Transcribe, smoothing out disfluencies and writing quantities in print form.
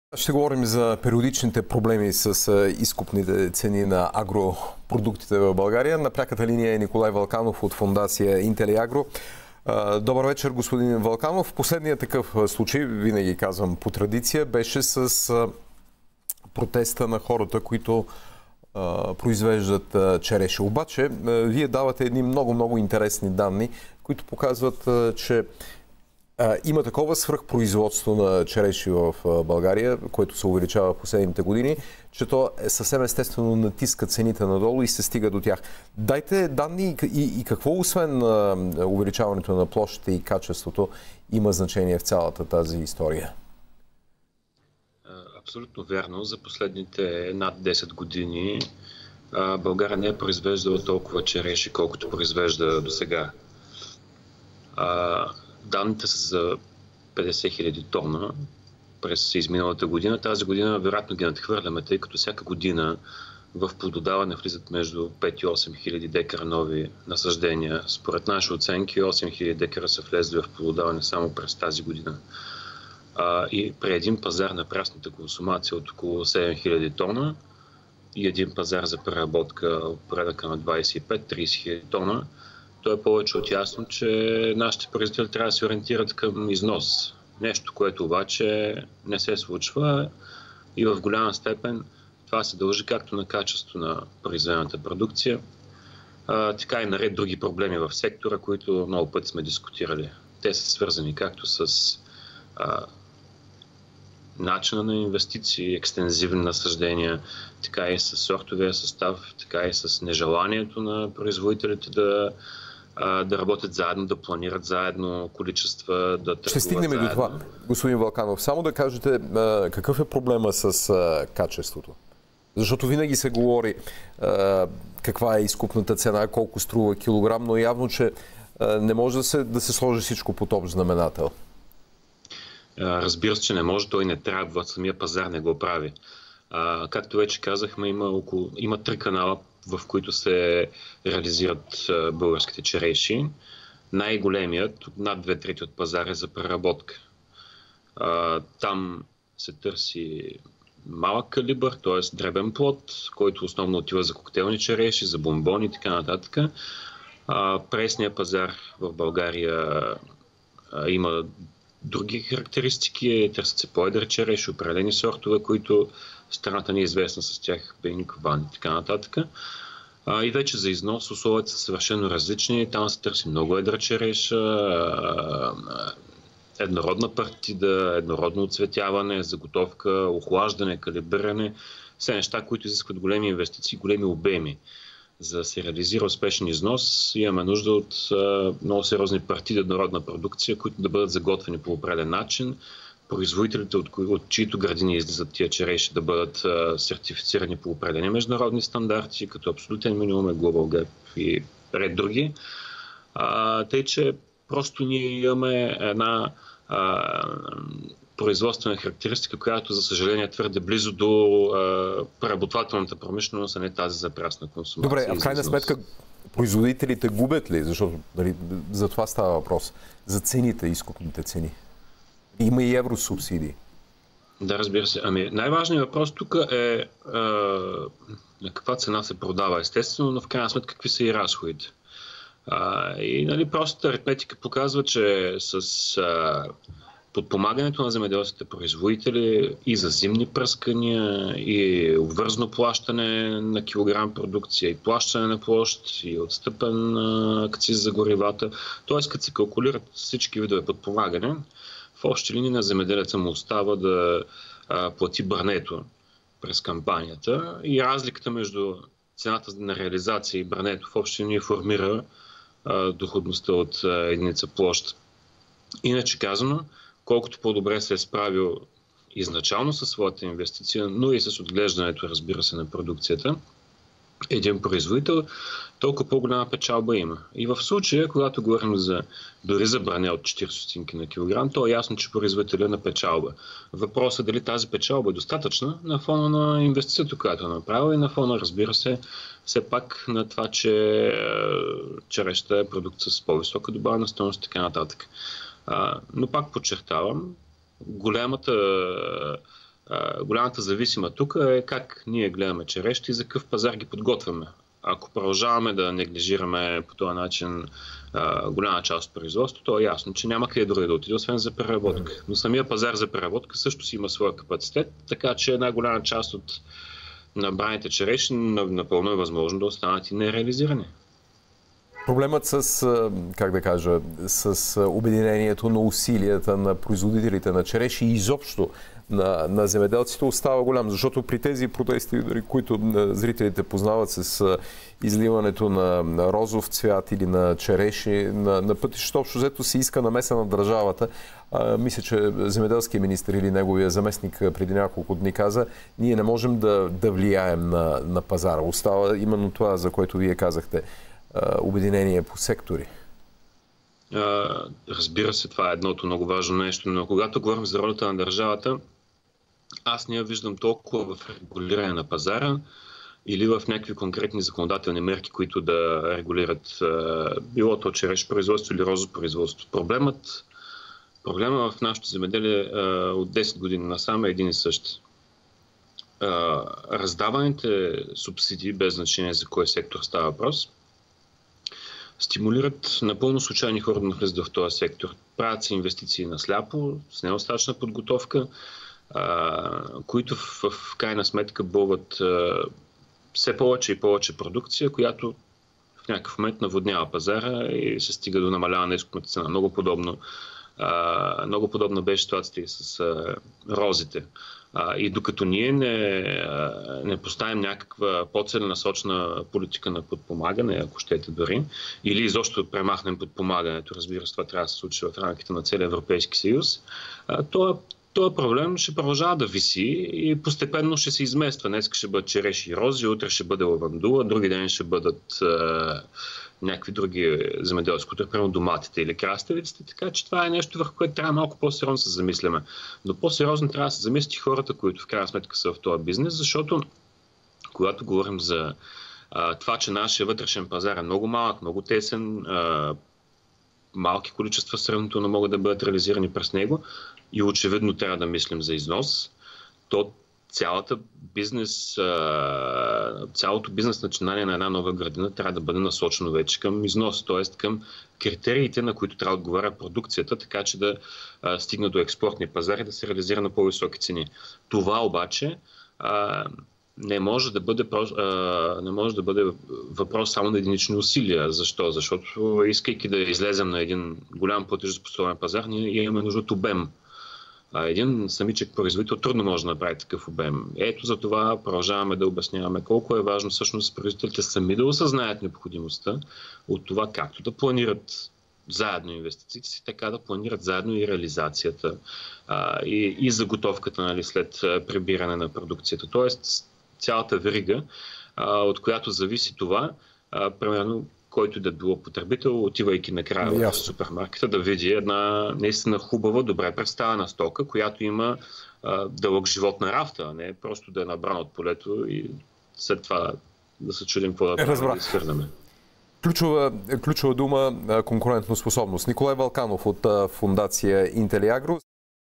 Ще говорим за периодичните проблеми с изкупните цени на агропродуктите в България. На пряката линия е Николай Вълканов от фондация Интелиагро. Добър вечер, господин Вълканов. Последният такъв случай, винаги казвам по традиция, беше с протеста на хората, които произвеждат череши. Обаче, вие давате едни много интересни данни, които показват, че има такова свръхпроизводство на череши в България, което се увеличава в последните години, че то съвсем естествено натиска цените надолу и се стига до тях. Дайте данни и какво освен увеличаването на площите и качеството има значение в цялата тази история? Абсолютно вярно. За последните над 10 години България не е произвеждала толкова череши, колкото произвежда до сега. Данните са за 50 хиляди тона през изминалата година. Тази година вероятно ги надхвърляме, тъй като всяка година в плододаване влизат между 5 и 8 хиляди декара нови насаждения. Според наши оценки 8 хиляди декара са влезли в плододаване само през тази година. И при един пазар на прасната консумация от около 7 хиляди тона и един пазар за преработка от порядъка на 25-30 хиляди тона, то е повече от ясно, че нашите производители трябва да се ориентират към износ. Нещо, което обаче не се случва и в голяма степен това се дължи както на качество на произведената продукция, така и наред други проблеми в сектора, които много пъти сме дискутирали. Те са свързани както с начина на инвестиции, екстензивни насаждения, така и с сортовия състав, така и с нежеланието на производителите да работят заедно, да планират заедно количества, да търгуват. Ще стигнем заедно до това, господин Вълканов. Само да кажете какъв е проблема с качеството? Защото винаги се говори каква е изкупната цена, колко струва килограм, но явно, че не може да се сложи всичко под общ знаменател. Разбира се, че не може, той не трябва, самия пазар не го прави. Както вече казахме, има 3 канала, в които се реализират българските череши. Най-големият, над 2/3 от пазара, е за преработка. Там се търси малък калибър, т.е. дребен плод, който основно отива за коктейлни череши, за бомбони и така нататък. Пресният пазар в България има други характеристики, търсят се по-едър череши, определени сортове, които страната ни е известна с тях, Бейник, Ван и така нататък. И вече за износ условията са съвършено различни. Там се търси много едра череша, еднородна партида, еднородно оцветяване, заготовка, охлаждане, калибриране. Все неща, които изискват големи инвестиции, големи обеми. За да се реализира успешен износ, имаме нужда от много сериозни партиди еднородна продукция, които да бъдат заготвени по определен начин. Производителите, от чието градини излизат тия череши, да бъдат сертифицирани по определени международни стандарти, като абсолютен минимум е Global Gap и ред други. Тъй, че просто ние имаме една производствена характеристика, която, за съжаление, е твърде близо до преработвателната промишленост, а не тази за прасна консумация. Добре, а в крайна сметка производителите губят ли? Защото за това става въпрос. За цените, изкупните цени. Има и евросубсидии. Да, разбира се. Най-важният въпрос тук е на каква цена се продава, естествено, но в крайна сметка какви са и разходите. И простата аритметика показва, че с подпомагането на земеделските производители и за зимни пръскания, и обвързано плащане на килограм продукция, и плащане на площ, и отстъпен акциз за горивата, т.е. като се калкулират всички видове подпомагане, в общи линии на земеделеца му остава да плати брането през кампанията и разликата между цената на реализация и брането в общи линии формира доходността от единица площ. Иначе казано, колкото по-добре се е справил изначално със своята инвестиция, но и с отглеждането, разбира се, на продукцията, един производител, толкова по-голяма печалба има. И в случая, когато говорим дори за бране от 40 стотинки на килограм, то е ясно, че производителя на печалба. Въпросът е дали тази печалба е достатъчна на фона на инвестицията, която е направила, и на фона, разбира се, все пак на това, че черешата е продукт с по-висока добавена стойност и така нататък. Но пак подчертавам, голямата Голямата зависима тук е как ние гледаме черешите и за какъв пазар ги подготвяме. Ако продължаваме да неглижираме по този начин голяма част от производството, то е ясно, че няма къде други да отиде, освен за преработка. Но самия пазар за преработка също си има своя капацитет, така че една голяма част от набраните череши напълно е възможно да останат и нереализирани. Проблемът с, как да кажа, с обединението на усилията на производителите на череши и изобщо на земеделците остава голям, защото при тези протести, които зрителите познават с изливането на розов цвят или на череши на пътището, общо взето се иска намеса на държавата. Мисля, че земеделският министър или неговия заместник преди няколко дни каза, ние не можем да влияем на пазара. Остава именно това, за което вие казахте. Обединение по сектори. Разбира се, това е едното много важно нещо, но когато говорим за ролята на държавата, аз не я виждам толкова в регулиране на пазара или в някакви конкретни законодателни мерки, които да регулират било то череш производство или розово производство. Проблема в нашето земеделие от 10 години насам е един и същ. Раздаваните субсидии, без значение за кой сектор става въпрос, стимулират напълно случайни хора да навлизат в този сектор. Правят се инвестиции на сляпо, с недостатъчна подготовка, които в крайна сметка бълват все повече и повече продукция, която в някакъв момент наводнява пазара и се стига до намаляване на изкупната цена. Много подобна беше ситуацията и с розите. И докато ние не поставим някаква по-целенасочена политика на подпомагане, ако щете дори, или изобщо премахнем подпомагането, разбира се, това трябва да се случи в рамките на целия Европейски съюз, този проблем ще продължава да виси и постепенно ще се измества. Днес ще бъдат череши и рози, утре ще бъде лавандула, други ден ще бъдат някакви други земеделски култури, примерно доматите или краставиците, така че това е нещо, върху което трябва малко по-сериозно да се замисляме. Но по-сериозно трябва да се замислят и хората, които в крайна сметка са в този бизнес, защото когато говорим за това, че нашия вътрешен пазар е много малък, много тесен, малки количества сравнително могат да бъдат реализирани през него и очевидно трябва да мислим за износ, то цялото бизнес начинание на една нова градина трябва да бъде насочено вече към износ, т.е. към критериите, на които трябва да отговаря продукцията, така че да стигне до експортния пазар и да се реализира на по-високи цени. Това обаче не може да бъде въпрос само на единични усилия. Защо? Защото искайки да излезем на един голям платежоспособен пазар, ние имаме нужда от обем. Един самичък производител трудно може да направи такъв обем. Ето за това продължаваме да обясняваме колко е важно всъщност производителите сами да осъзнаят необходимостта от това както да планират заедно инвестициите си, така да планират заедно и реализацията и заготовката, нали, след прибиране на продукцията. Тоест цялата верига, от която зависи това, примерно който да било потребител, отивайки накрая в супермаркета, да види една наистина хубава, добре представена стока, която има дълъг живот на рафта, а не просто да е набрана от полето и след това да се чудим какво да правим, да изхвърляме. Ключова дума конкурентоспособност. Николай Вълканов от фондация Интелиагро.